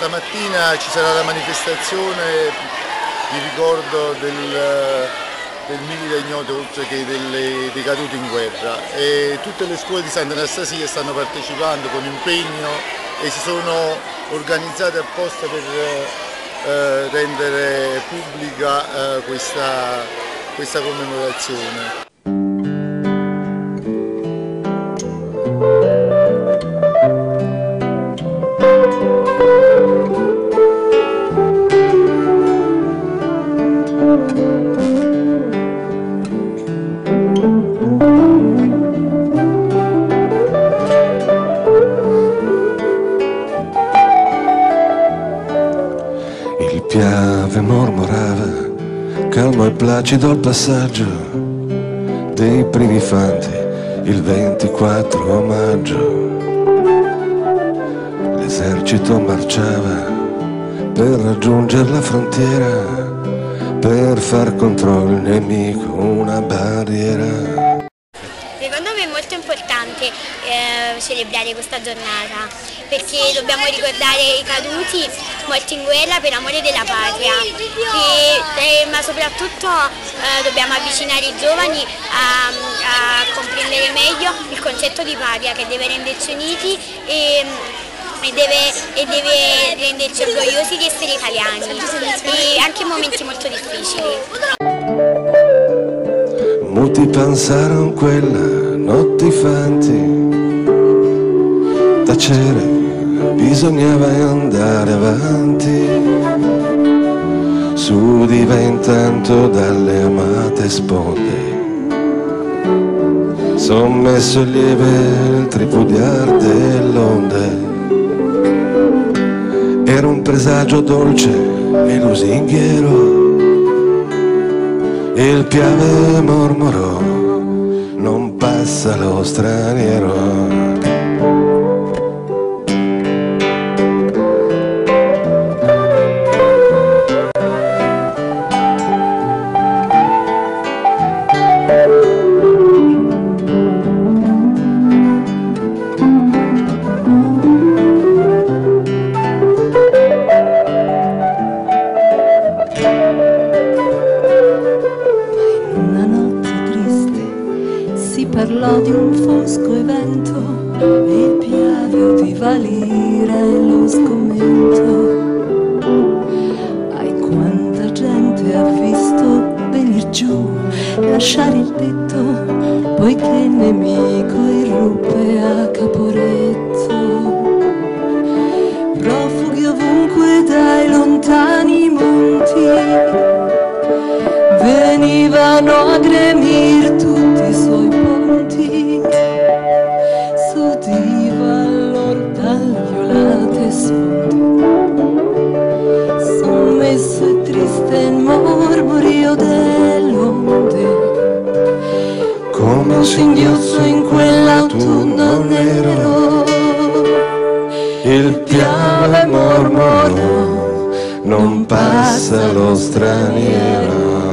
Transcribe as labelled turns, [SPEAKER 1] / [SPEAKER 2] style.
[SPEAKER 1] stamattina ci sarà la manifestazione di ricordo del milite ignoto oltre che dei caduti in guerra, e tutte le scuole di Sant'Anastasia stanno partecipando con impegno e si sono organizzate apposta per rendere pubblica questa commemorazione.
[SPEAKER 2] Il Piave mormorava, calmo e placido al passaggio dei primi fanti, il 24 maggio. L'esercito marciava per raggiungere la frontiera, per far contro il nemico una barriera.
[SPEAKER 3] Secondo me è molto importante celebrare questa giornata, perché dobbiamo ricordare i caduti morti in guerra per amore della patria, ma soprattutto dobbiamo avvicinare i giovani a comprendere meglio il concetto di patria, che deve renderci uniti e deve renderci orgogliosi di essere italiani, e anche in momenti molto difficili.
[SPEAKER 2] Molti pensarono quella notte fanti, tacere, bisognava andare avanti, su diventando dalle amate sponde, sommesso lieve il tripudiar dell'onde. Era un presagio dolce e lusinghiero, il Piave mormorò, non passa lo straniero.
[SPEAKER 4] Parlò di un fosco evento e il Piave udiva l'ira e lo sgomento. Ai, quanta gente ha visto venir giù, lasciare il tetto, poiché il nemico irruppe a Caporetto. Profughi ovunque dai lontani monti venivano a gremir tutti i suoi ponti, s'udiva lor tagliolate sfondi, sommesso e triste il mormorio dell'onde,
[SPEAKER 2] come un
[SPEAKER 4] singhiozzo in quell'autunno nero.
[SPEAKER 2] Il Piave mormorò, non passa lo straniero.